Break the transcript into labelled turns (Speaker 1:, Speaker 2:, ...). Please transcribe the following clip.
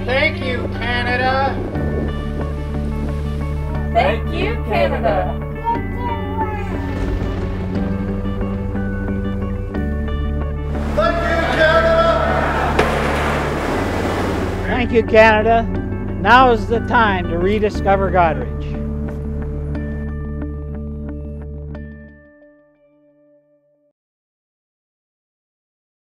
Speaker 1: Thank you, Canada.
Speaker 2: Thank you, Canada.
Speaker 3: Thank you, Canada. Now is the time to rediscover Goderich.